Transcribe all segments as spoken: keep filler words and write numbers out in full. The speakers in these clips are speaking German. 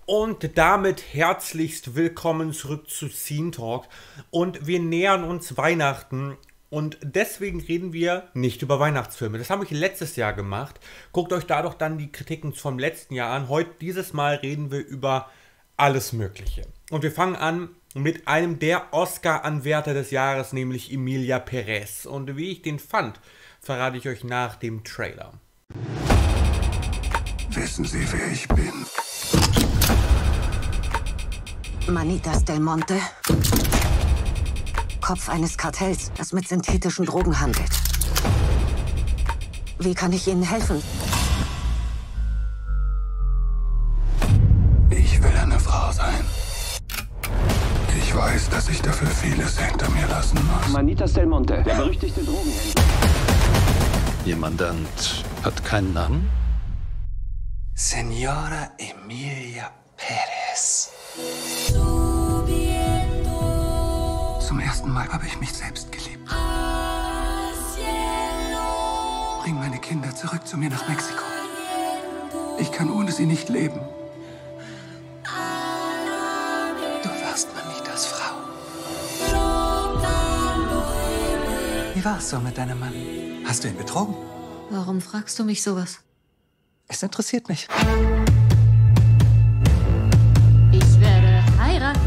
Und damit herzlichst willkommen zurück zu Scene Talk. Und wir nähern uns Weihnachten und deswegen reden wir nicht über Weihnachtsfilme. Das habe ich letztes Jahr gemacht. Guckt euch da doch dann die Kritiken vom letzten Jahr an. Heute, dieses Mal, reden wir über alles Mögliche. Und wir fangen an mit einem der Oscar-Anwärter des Jahres, nämlich Emilia Perez. Und wie ich den fand, verrate ich euch nach dem Trailer. Wissen Sie, wer ich bin? Manitas del Monte. Kopf eines Kartells, das mit synthetischen Drogen handelt. Wie kann ich Ihnen helfen? Ich will eine Frau sein. Ich weiß, dass ich dafür vieles hinter mir lassen muss. Manitas del Monte, der berüchtigte Drogenhändler. Ihr Mandant hat keinen Namen? Senora Emilia Perez. Zum ersten Mal habe ich mich selbst geliebt. Bring meine Kinder zurück zu mir nach Mexiko. Ich kann ohne sie nicht leben. Du warst Manitas Frau. Wie war es so mit deinem Mann? Hast du ihn betrogen? Warum fragst du mich sowas? Es interessiert mich. Ich werde heiraten.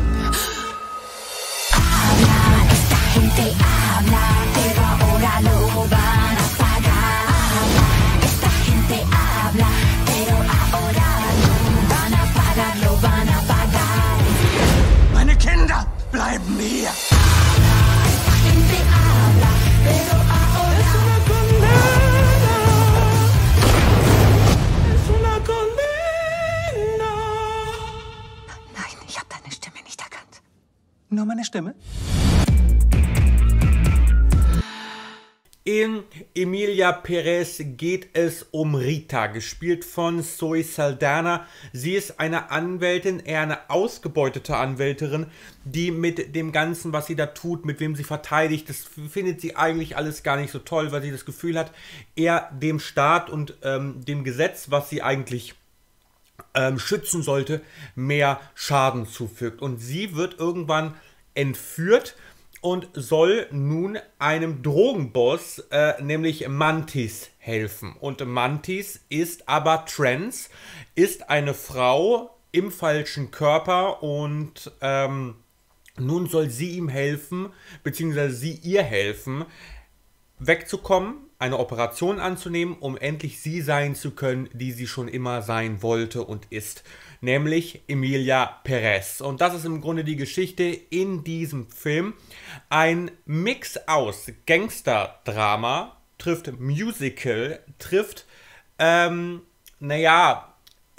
Meine Kinder bleiben hier. Nein, ich habe deine Stimme nicht erkannt. Nur meine Stimme? In Emilia Perez geht es um Rita, gespielt von Zoe Saldana. Sie ist eine Anwältin, eher eine ausgebeutete Anwältin, die mit dem Ganzen, was sie da tut, mit wem sie verteidigt, das findet sie eigentlich alles gar nicht so toll, weil sie das Gefühl hat, eher dem Staat und ähm, dem Gesetz, was sie eigentlich ähm, schützen sollte, mehr Schaden zufügt. Und sie wird irgendwann entführt und soll nun einem Drogenboss, äh, nämlich Mantis, helfen. Und Mantis ist aber trans, ist eine Frau im falschen Körper und ähm, nun soll sie ihm helfen, beziehungsweise sie ihr helfen, wegzukommen, eine Operation anzunehmen, um endlich sie sein zu können, die sie schon immer sein wollte und ist. Nämlich Emilia Perez. Und das ist im Grunde die Geschichte in diesem Film. Ein Mix aus Gangster-Drama, trifft Musical, trifft, ähm, naja,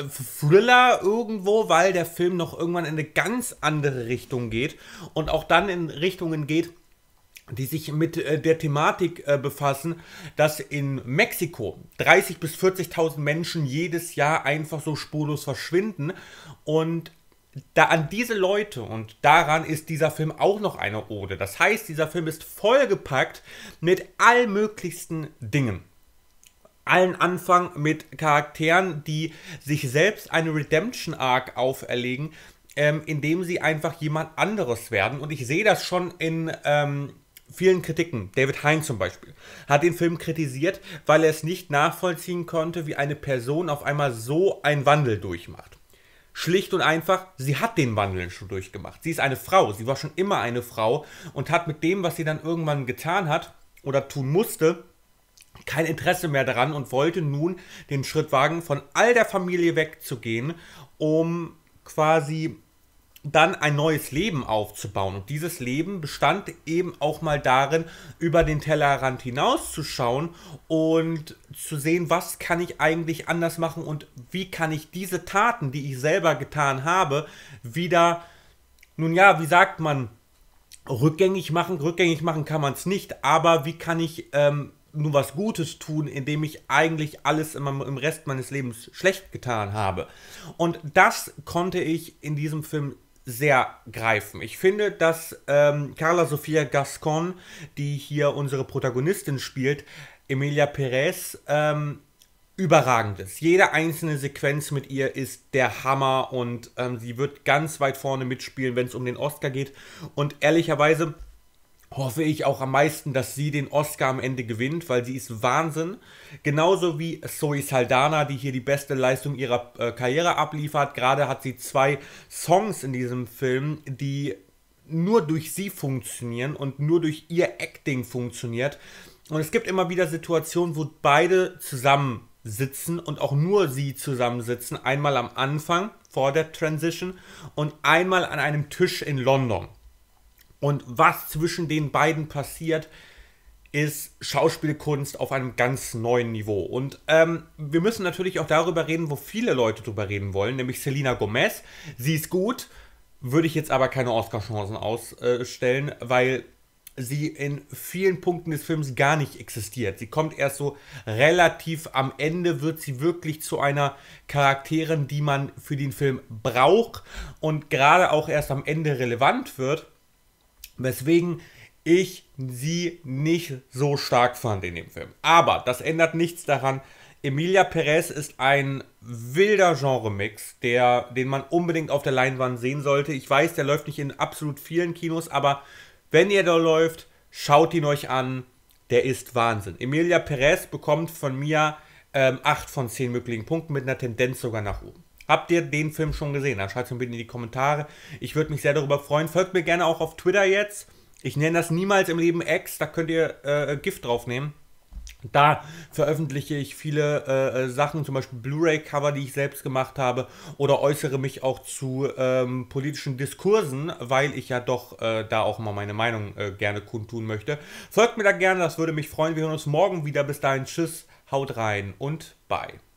Thriller irgendwo, weil der Film noch irgendwann in eine ganz andere Richtung geht und auch dann in Richtungen geht, die sich mit äh, der Thematik äh, befassen, dass in Mexiko dreißigtausend bis vierzigtausend Menschen jedes Jahr einfach so spurlos verschwinden. Und da an diese Leute und daran ist dieser Film auch noch eine Ode. Das heißt, dieser Film ist vollgepackt mit allmöglichsten Dingen. Allen Anfang mit Charakteren, die sich selbst eine Redemption-Arc auferlegen, ähm, indem sie einfach jemand anderes werden. Und ich sehe das schon in ähm, vielen Kritiken. David Hein zum Beispiel hat den Film kritisiert, weil er es nicht nachvollziehen konnte, wie eine Person auf einmal so einen Wandel durchmacht. Schlicht und einfach, sie hat den Wandel schon durchgemacht. Sie ist eine Frau, sie war schon immer eine Frau und hat mit dem, was sie dann irgendwann getan hat oder tun musste, kein Interesse mehr daran und wollte nun den Schritt wagen, von all der Familie wegzugehen, um quasi dann ein neues Leben aufzubauen. Und dieses Leben bestand eben auch mal darin, über den Tellerrand hinauszuschauen und zu sehen, was kann ich eigentlich anders machen und wie kann ich diese Taten, die ich selber getan habe, wieder, nun ja, wie sagt man, rückgängig machen. Rückgängig machen kann man es nicht, aber wie kann ich ähm, nur was Gutes tun, indem ich eigentlich alles im, im Rest meines Lebens schlecht getan habe. Und das konnte ich in diesem Film sehr greifen. Ich finde, dass ähm, Carla Sofia Gascon, die hier unsere Protagonistin spielt, Emilia Perez, ähm, überragend ist. Jede einzelne Sequenz mit ihr ist der Hammer und ähm, sie wird ganz weit vorne mitspielen, wenn es um den Oscar geht. Und ehrlicherweise hoffe ich auch am meisten, dass sie den Oscar am Ende gewinnt, weil sie ist Wahnsinn. Genauso wie Zoe Saldana, die hier die beste Leistung ihrer äh, Karriere abliefert. Gerade hat sie zwei Songs in diesem Film, die nur durch sie funktionieren und nur durch ihr Acting funktioniert. Und es gibt immer wieder Situationen, wo beide zusammen sitzen und auch nur sie zusammensitzen. Einmal am Anfang vor der Transition und einmal an einem Tisch in London. Und was zwischen den beiden passiert, ist Schauspielkunst auf einem ganz neuen Niveau. Und ähm, wir müssen natürlich auch darüber reden, wo viele Leute drüber reden wollen, nämlich Selena Gomez. Sie ist gut, würde ich jetzt aber keine Oscar-Chancen ausstellen, weil sie in vielen Punkten des Films gar nicht existiert. Sie kommt erst so relativ am Ende, wird sie wirklich zu einer Charakterin, die man für den Film braucht und gerade auch erst am Ende relevant wird, weswegen ich sie nicht so stark fand in dem Film. Aber das ändert nichts daran. Emilia Perez ist ein wilder Genre-Mix, der, den man unbedingt auf der Leinwand sehen sollte. Ich weiß, der läuft nicht in absolut vielen Kinos, aber wenn ihr da läuft, schaut ihn euch an. Der ist Wahnsinn. Emilia Perez bekommt von mir ähm, acht von zehn möglichen Punkten mit einer Tendenz sogar nach oben. Habt ihr den Film schon gesehen? Dann schreibt es mir bitte in die Kommentare. Ich würde mich sehr darüber freuen. Folgt mir gerne auch auf Twitter jetzt. Ich nenne das niemals im Leben X. Da könnt ihr äh, Gift draufnehmen. Da veröffentliche ich viele äh, Sachen, zum Beispiel Blu-ray-Cover, die ich selbst gemacht habe, oder äußere mich auch zu ähm, politischen Diskursen, weil ich ja doch äh, da auch mal meine Meinung äh, gerne kundtun möchte. Folgt mir da gerne, das würde mich freuen. Wir hören uns morgen wieder. Bis dahin, tschüss, haut rein und bye.